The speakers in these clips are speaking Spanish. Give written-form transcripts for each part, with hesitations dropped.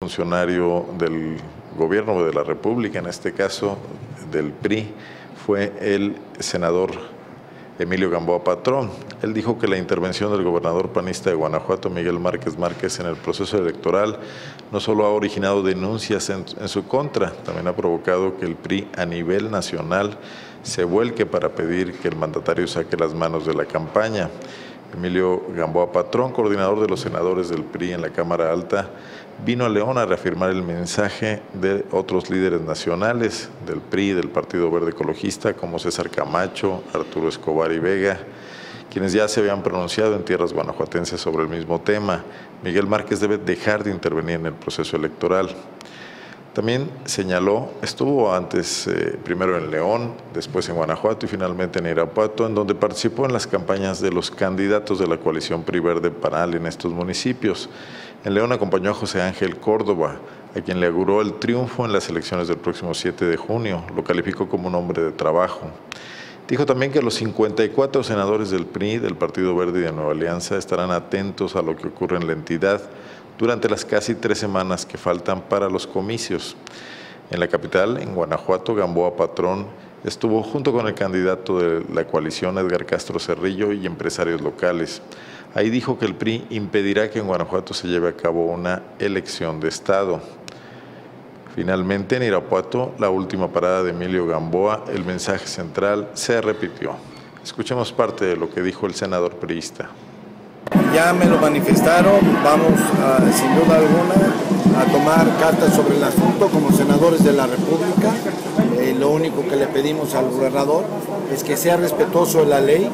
funcionario del gobierno de la República, en este caso del PRI, fue el senador Emilio Gamboa Patrón. Él dijo que la intervención del gobernador panista de Guanajuato, Miguel Márquez Márquez, en el proceso electoral no solo ha originado denuncias en su contra, también ha provocado que el PRI a nivel nacional se vuelque para pedir que el mandatario saque las manos de la campaña. Emilio Gamboa Patrón, coordinador de los senadores del PRI en la Cámara Alta, vino a León a reafirmar el mensaje de otros líderes nacionales del PRI, del Partido Verde Ecologista, como César Camacho, Arturo Escobar y Vega, quienes ya se habían pronunciado en tierras guanajuatenses sobre el mismo tema. Miguel Márquez debe dejar de intervenir en el proceso electoral. También señaló, estuvo antes primero en León, después en Guanajuato y finalmente en Irapuato, en donde participó en las campañas de los candidatos de la coalición PRI Verde Panal en estos municipios. En León acompañó a José Ángel Córdoba, a quien le auguró el triunfo en las elecciones del próximo 7 de junio. Lo calificó como un hombre de trabajo. Dijo también que los 54 senadores del PRI, del Partido Verde y de Nueva Alianza estarán atentos a lo que ocurre en la entidad durante las casi 3 semanas que faltan para los comicios. En la capital, en Guanajuato, Gamboa Patrón estuvo junto con el candidato de la coalición, Edgar Castro Cerrillo, y empresarios locales. Ahí dijo que el PRI impedirá que en Guanajuato se lleve a cabo una elección de Estado. Finalmente, en Irapuato, la última parada de Emilio Gamboa, el mensaje central se repitió. Escuchemos parte de lo que dijo el senador priista. Ya me lo manifestaron, vamos sin duda alguna a tomar cartas sobre el asunto como senadores de la República. Lo único que le pedimos al gobernador es que sea respetuoso de la ley,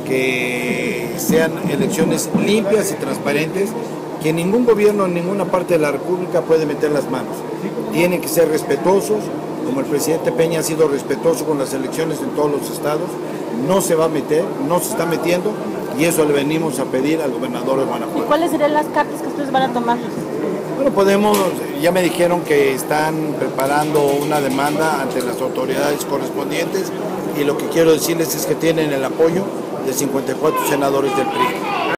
que sean elecciones limpias y transparentes, que ningún gobierno en ninguna parte de la República puede meter las manos. Tienen que ser respetuosos, como el presidente Peña ha sido respetuoso con las elecciones en todos los estados, no se va a meter, no se está metiendo, y eso le venimos a pedir al gobernador de Guanajuato. ¿Y cuáles serían las cartas que ustedes van a tomar? Bueno, ya me dijeron que están preparando una demanda ante las autoridades correspondientes, y lo que quiero decirles es que tienen el apoyo de 54 senadores del PRI.